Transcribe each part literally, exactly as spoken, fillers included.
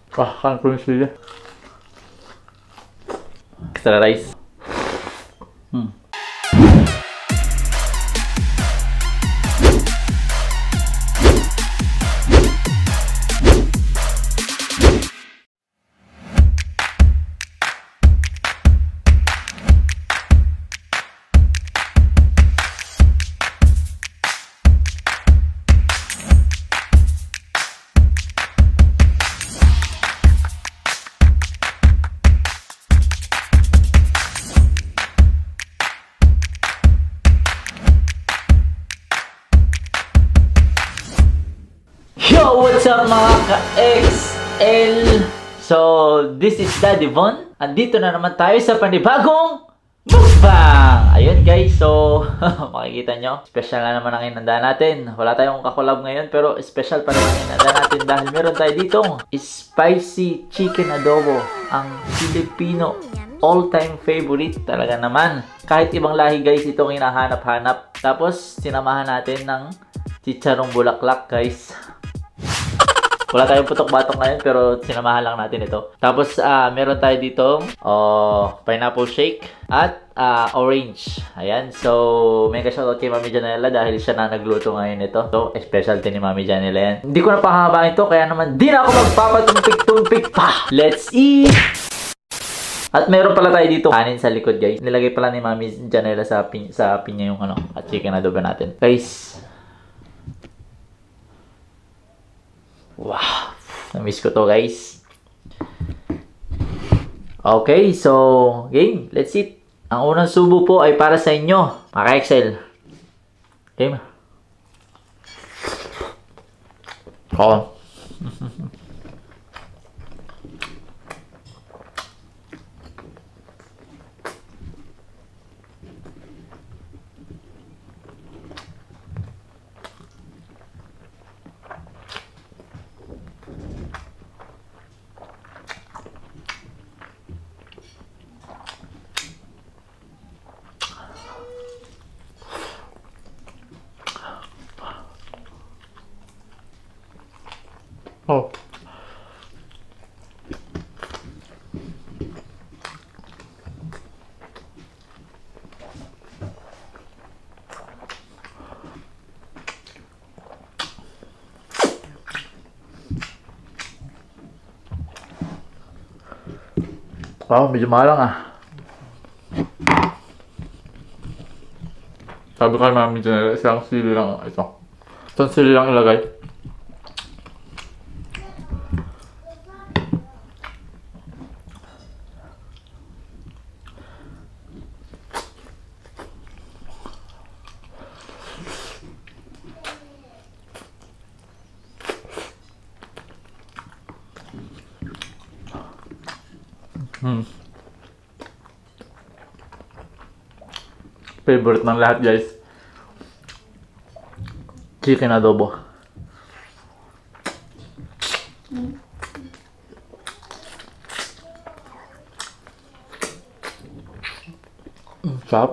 Ah, kan ko yung sili. Extra rice. Hmm. Yo! What's up mga ka-kaXL? So, this is Daddy Von. Andito na naman tayo sa panibagong mukbang! Ayun guys, so makikita nyo, special na naman ang inanda natin. Wala tayong kakolab ngayon pero special pa naman ang inanda natin dahil meron tayo ditong spicy chicken adobo. Ang Filipino all-time favorite talaga naman. Kahit ibang lahi guys, itong hinahanap-hanap. Tapos, sinamahan natin ng Chicharong Bulaklak guys. Wala tayong putok-batok ngayon pero sinamahan lang natin ito. Tapos uh, meron tayo dito oh, pineapple shake at uh, orange. Ayan. So may ka-shoutout kay Mami Janela dahil siya na nagluto ngayon ito. So specialty ni Mami Janela yan. Hindi ko na pahabain ito kaya naman di na ako magpapatumpik-tumpik pa. Let's eat! At meron pala tayo dito kanin sa likod guys. Nilagay pala ni Mami Janela sa, pin sa pinya yung ano at chicken adobo natin. Guys. Wow! Na-miss ko to guys. Okay, so game, let's eat. Ang unang subo po ay para sa inyo, mga ka-kaXL. Game. Oh. Oh. Wow, medyo malang ah. Sabi ka namin dyan, isang sili lang ito. Isang sili lang ilagay. Hmm. Favorite ng lahat guys. Chicken adobo. Mm, sarap.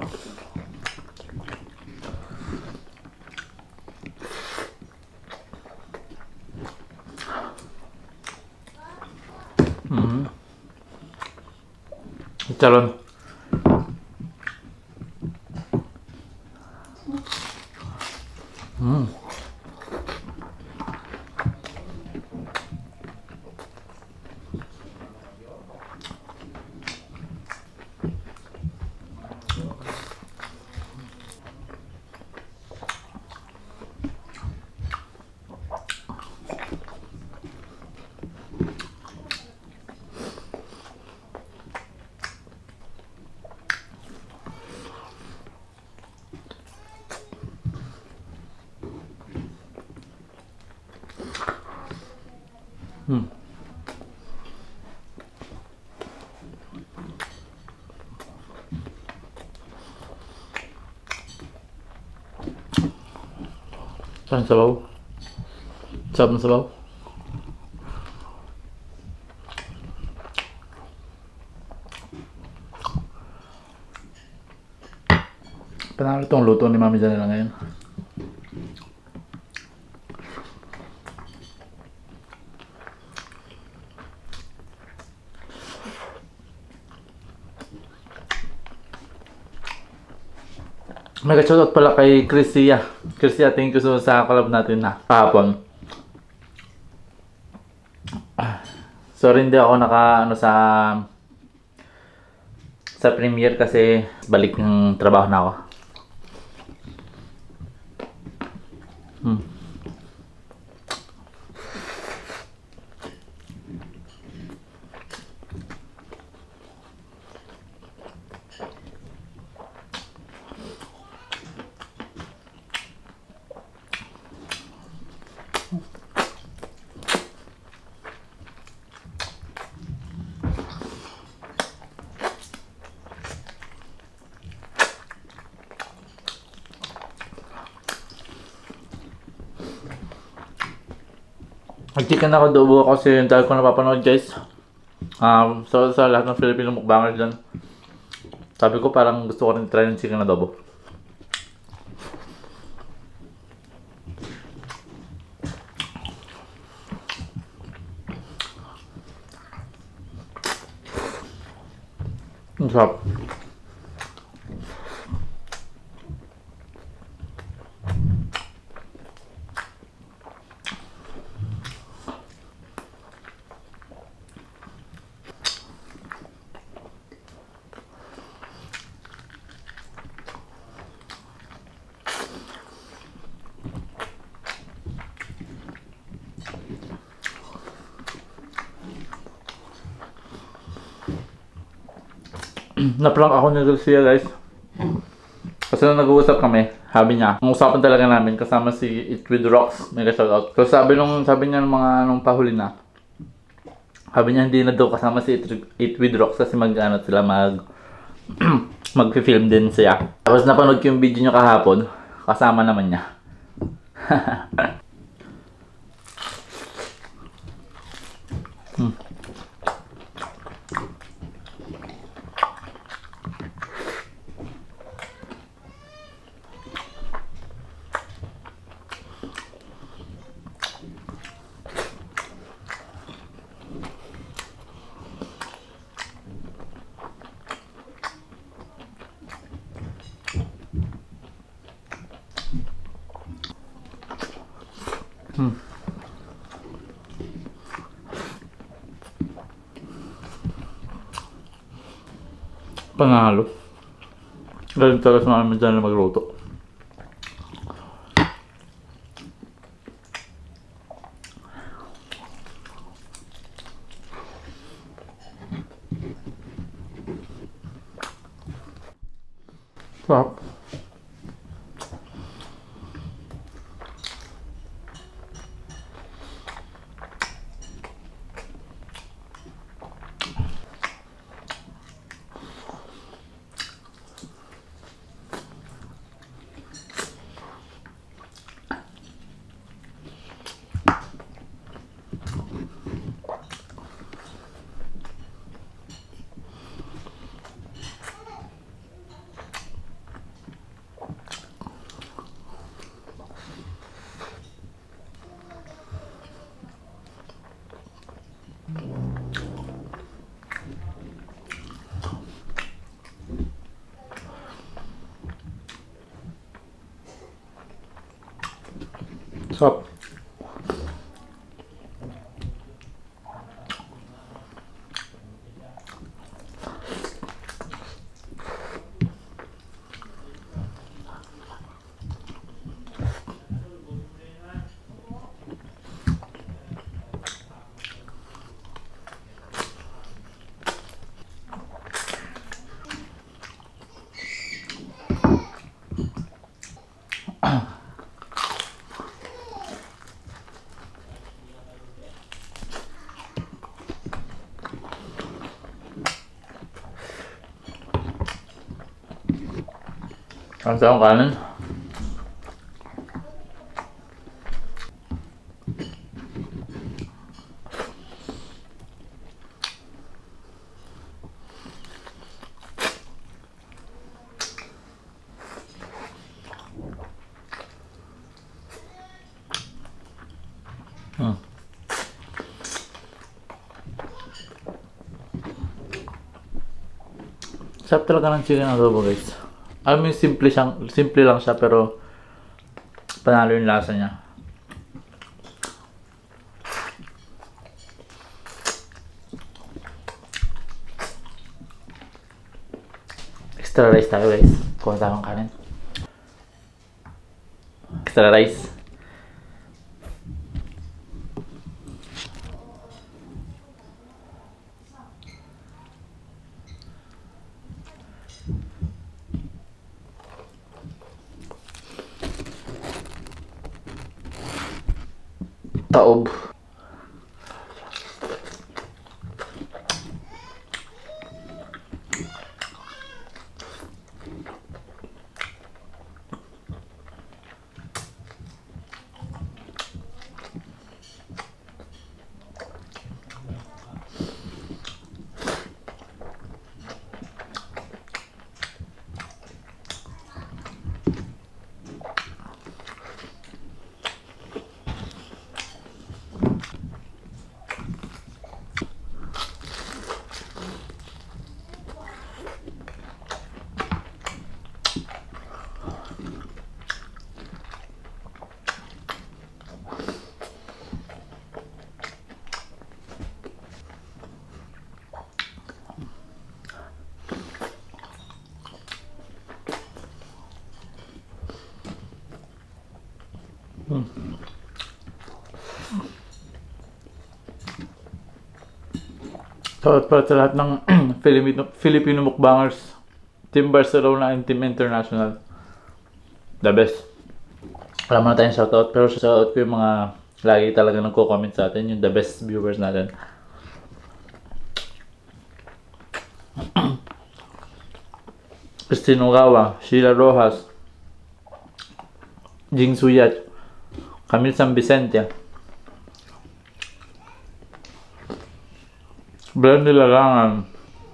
Mm. Chicharon. Mm. Hmm. Saan sabaw? Sarap ng sabaw. Panalo itong luto ni Mami Janela ngayon. Mega shoutout pala kay Chrisia. Chrisia, thank you so sa collab natin na kahapon. Sorry hindi ako naka ano sa sa premiere kasi balik ng trabaho na ako. Hmm. Nag-chicken ako adobo kasi yung dahil ko napapanood guys. Um, so sa lahat ng Filipino mukbanger dyan, sabi ko parang gusto ko rin try ng chicken adobo. Ang sarap. Naprank ako ni Garcia guys. Kasi nung nag-uusap kami, sabi niya, ang usapan talaga namin kasama si Eat With Rocks, mega shoutout. So sabi nung sabi niya ng mga nung pahuli na, sabi niya hindi na daw kasama si Eat With Rocks kasi mag-ano sila mag mag-film din siya. Tapos napanood ko yung video niya kahapon, kasama naman niya. hmm. Hmm. Panalo. Galing talaga sa namin dyan na magluto. Sarap. Sarap. Ang sarap kanin. Hmm. Sarap talaga ng chicken adobo guys. Alam mo yung simple, siyang, simple lang siya pero panalo yung lasa niya. Extra rice tayo guys. Kuha tayong kanin. Extra rice. Taob. Hmm. So, para sa lahat ng Filipino, Filipino mukbangers, Team Barcelona and Team International, the best. Wala mo na tayong shoutout, pero shoutout ko yung mga lagi talaga nagko-comment sa atin, yung the best viewers natin. Christine Ugawa, Sheila Rojas, Jing Suyat, Camille San Vicente, Brandy Larangan,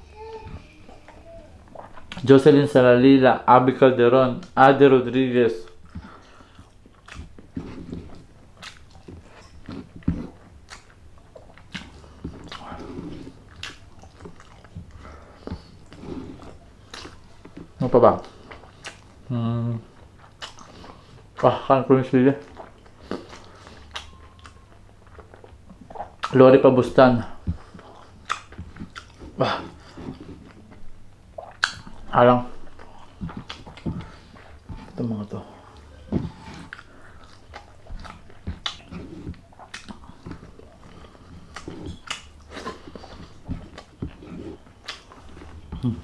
Jocelyn Salalila, Abby Calderon, Ade Rodriguez, ano pa ba? Hmm. Ah, kan ko yung sila. Lori Pabustan. Ah. Alang. Ito mga to. Hmm.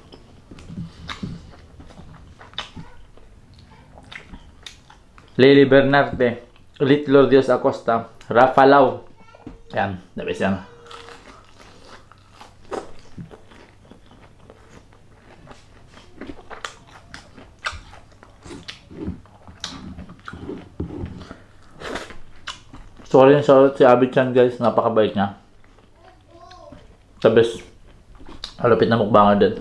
Lily Bernarte, Litlo Dios Acosta, Rafa Lau. Yan, the best yan. Sorry yung shoutout si Abby Chan guys, napakabait niya. The best. Malapit na mukbanger din.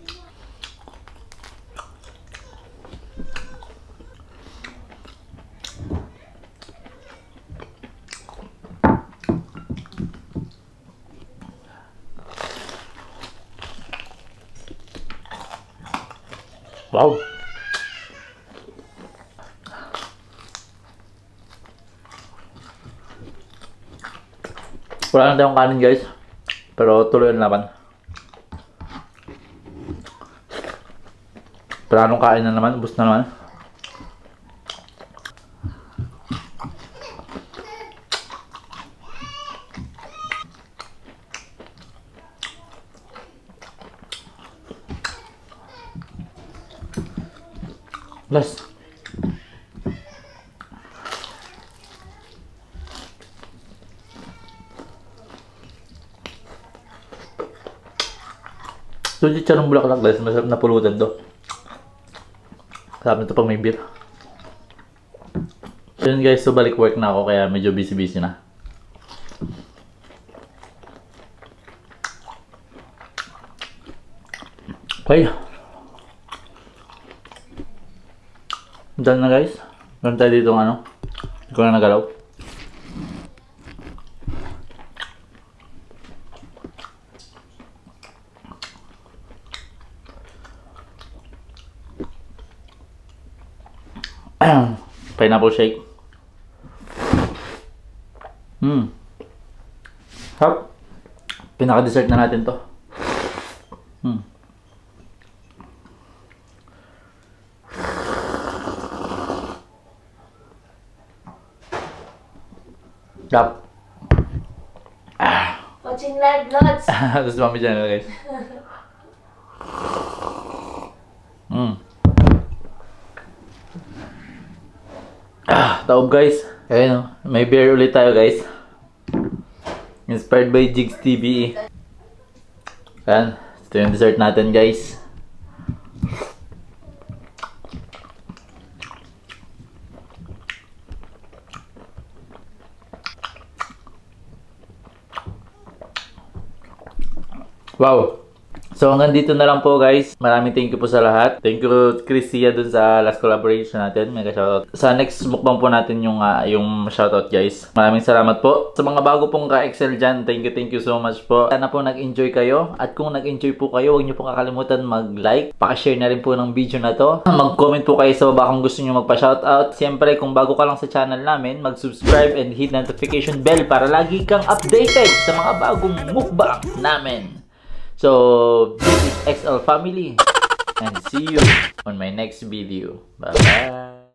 Wow! Wala na tayong kanin guys, pero tuloy ang laban. Planong kain na naman, ubos na naman. Last. So, Chicharon Bulaklak guys, masarap na pulutan to. Sarap na to pag may beer. So yun guys, so balik work na ako kaya medyo busy busy na. Okay. Done na guys. Meron tayo dito ng ano. Hindi ko na nagalaw. Pineapple shake. Hmm. Sarap. Pinaka-dessert na natin to. Hmm. Sarap. Ah. Watching live, Lods. Gusto mami dyan, guys. Hmm. Ah, taob guys. Ayun, may beer ulit tayo guys. Inspired by Jigs T V E. Ayan, ito yung dessert natin guys. Wow! So hanggang dito na lang po guys. Maraming thank you po sa lahat. Thank you Christia dun sa last collaboration natin. Mega shoutout. Sa next mukbang po natin yung, uh, yung shoutout guys. Maraming salamat po. Sa mga bago pong kaXL dyan, thank you, thank you so much po. Sana po nag-enjoy kayo. At kung nag-enjoy po kayo, huwag nyo po kakalimutan mag-like. Pakishare na rin po ng video na to. Mag-comment po kayo sa baba kung gusto nyo magpa-shoutout. Siyempre, kung bago ka lang sa channel namin, mag-subscribe and hit notification bell para lagi kang updated sa mga bagong mukbang namin. So, this is X L family and see you on my next video. Bye-bye!